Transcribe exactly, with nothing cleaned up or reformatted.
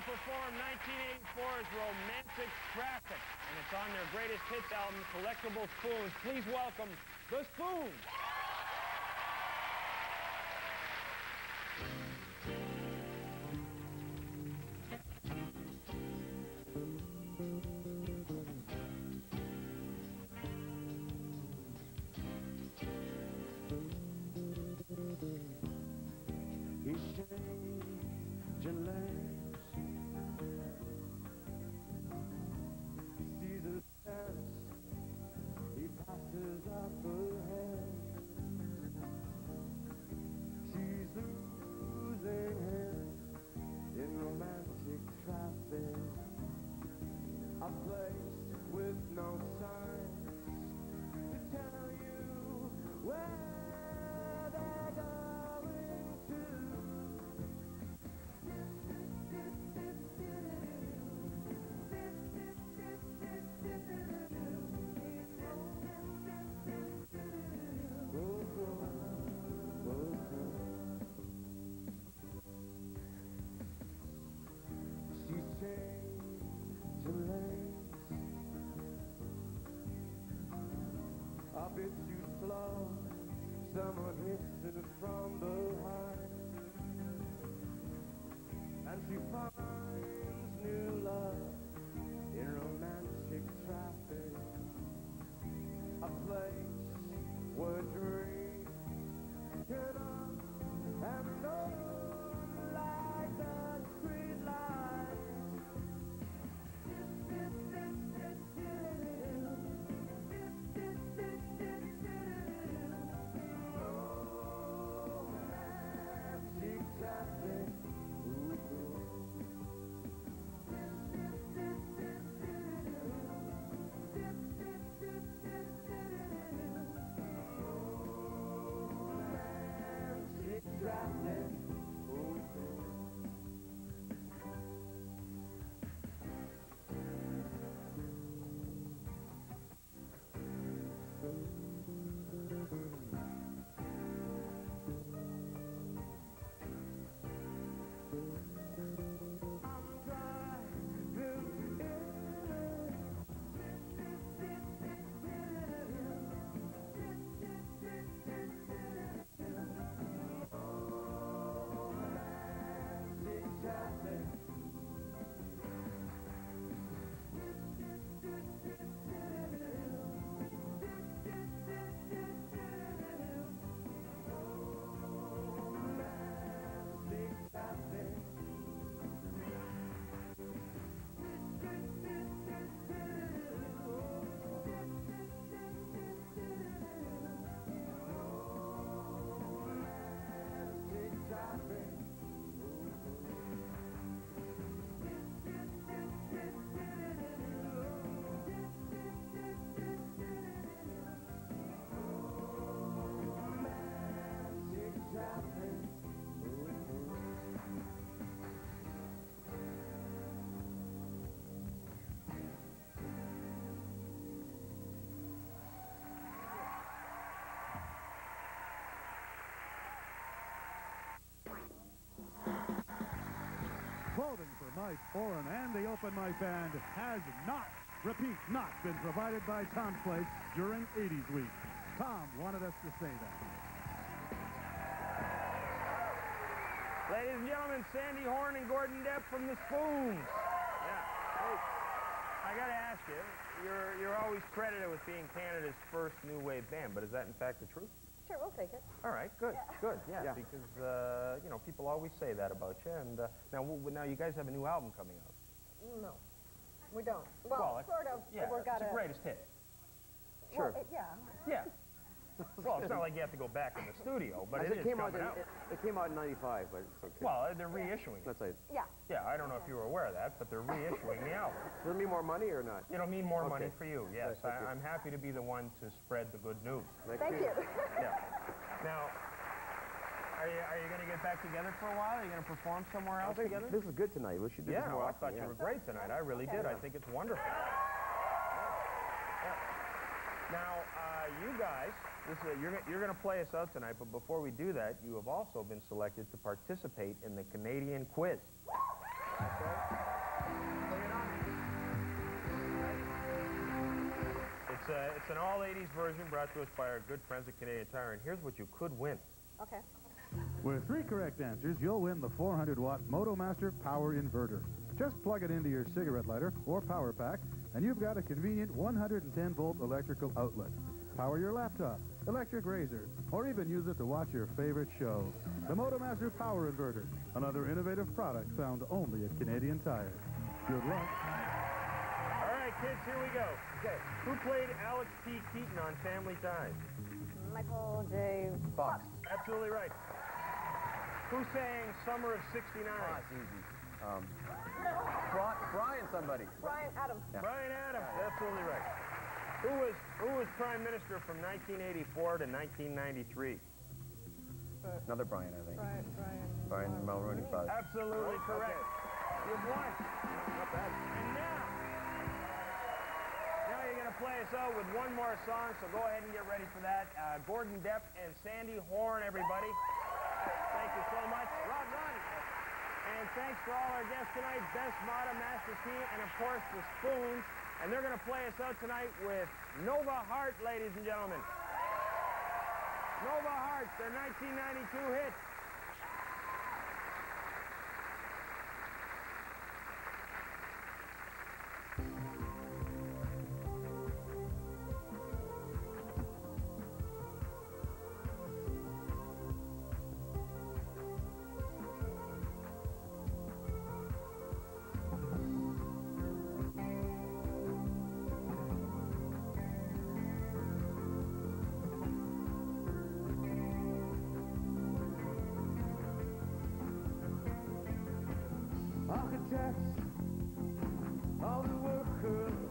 perform nineteen eighty-four's Romantic Traffic, and it's on their greatest hits album, Collectible Spoons. Please welcome the Spoons. He's changing lanes. He sees a chance. He passes up ahead. She's losing him in romantic traffic. A place with no signs to tell you where they're going to. She's changing lanes a bit too slow. Someone hits her from behind, and she finds new love in romantic traffic, a place where dreams get up and know like the street lights. Clothing for Mike Oren and the Open Mic Band has not, repeat, not been provided by Tom's Place during eighties week. Tom wanted us to say that. Ladies and gentlemen, Sandy Horn and Gordon Depp from the Spoons. Yeah. Hey, I got to ask you, you're, you're always credited with being Canada's first new wave band, but is that in fact the truth? Sure, we'll take it. All right, good, Yeah. good, yeah, Yeah. because, uh, you know, people always say that about you, and uh, now, w now you guys have a new album coming out. No, we don't. Well, Well, it's- sort of. Yeah, We're it's got the a, greatest hit. well, Sure. it, yeah. Yeah. Well, it's not like you have to go back in the studio, but I it think is it came out coming in, out. It, it came out in ninety-five, but it's okay. Well, they're reissuing it. That's it. Yeah. Yeah, I don't know if you were aware of that, but they're reissuing the album. Does it mean more money or not? It'll mean more Okay. money for you, yes. Thank I, you. I'm happy to be the one to spread the good news. Thank you. Yeah. Now, are you, are you going to get back together for a while? Are you going to perform somewhere I else think together? this is good tonight. We should do Yeah, this well, more I often. thought yeah. you were great tonight. I really did. I think it's wonderful. Yeah. Now, uh, you guys, this is a, you're, you're going to play us out tonight, but before we do that, you have also been selected to participate in the Canadian quiz. That's right. an all eighties version brought to us by our good friends at Canadian Tire, and here's what you could win. Okay. With three correct answers, you'll win the four hundred watt MotoMaster Power Inverter. Just plug it into your cigarette lighter or power pack, and you've got a convenient one hundred ten volt electrical outlet. Power your laptop, electric razor, or even use it to watch your favorite show. The MotoMaster Power Inverter, another innovative product found only at Canadian Tire. Good luck. All right, kids, here we go. Okay. Who played Alex P. Keaton on Family Ties? Michael J. Fox. Absolutely right. Who sang Summer of sixty-nine? Ah, it's easy. Um, Bri Brian somebody. Brian Adams. Yeah. Brian Adams, absolutely right. Who was who was Prime Minister from nineteen eighty-four to nineteen ninety-three? Another Brian, I think. Brian, Brian. Brian Mulroney, probably. Absolutely Oh, correct. okay. You've won. Not bad. And now, now you're going to play us out with one more song, so go ahead and get ready for that. Uh, Gordon Depp and Sandy Horn, everybody. Thank you so much. Run, run. And thanks to all our guests tonight, Best Mata, Master T, and of course the Spoons. And they're going to play us out tonight with Nova Heart, ladies and gentlemen. Nova Heart, their nineteen ninety-two hit. Architects, all the workers.